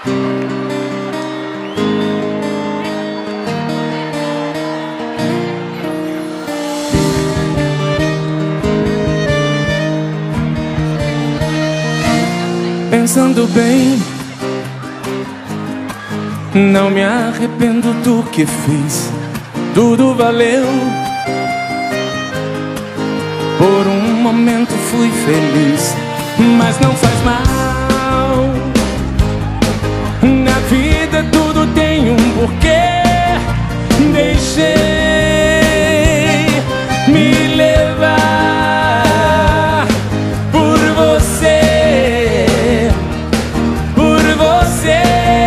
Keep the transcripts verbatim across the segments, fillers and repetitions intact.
Pensando bem, não me arrependo do que fiz. Tudo valeu. Por um momento fui feliz, mas não faz mal. Na vida tudo tem um porquê. Deixei me levar por você, por você.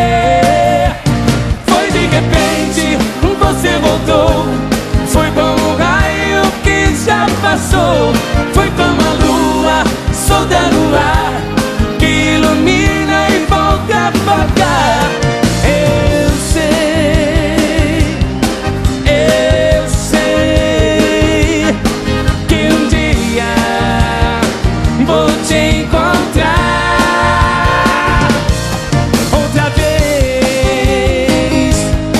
Foi de repente, você voltou. Foi como um raio que já passou. Foi como a lua solta no ar, que ilumina e volta a apagar. Eu sei, eu sei que um dia vou te encontrar outra vez.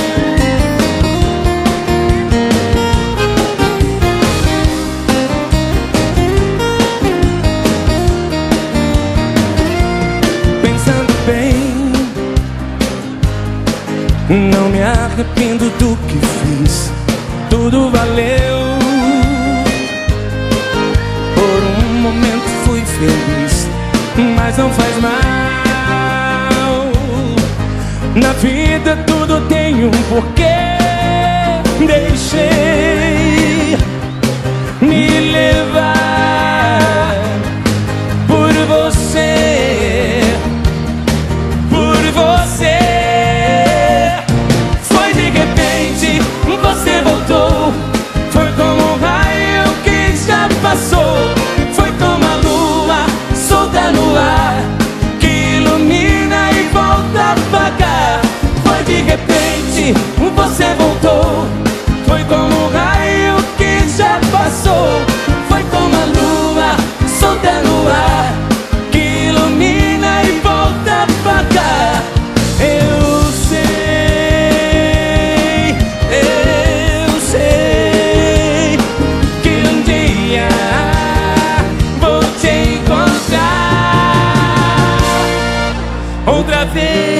Pensando bem, não me arrependo do que fiz. Tudo valeu. Por um momento fui feliz, mas não faz mal. Na vida tudo tem um porquê. Deixei me levar por você, por você. Foi de repente, você voltou. Foi como um raio que já passou. Foi como a lua solta no ar, que ilumina e volta a apagar. Foi de repente, você voltou. Foi como um raio que já passou. Foi como a lua solta no ar, que ilumina e volta a apagar. Eu sei, eu sei que um dia vou te encontrar outra vez.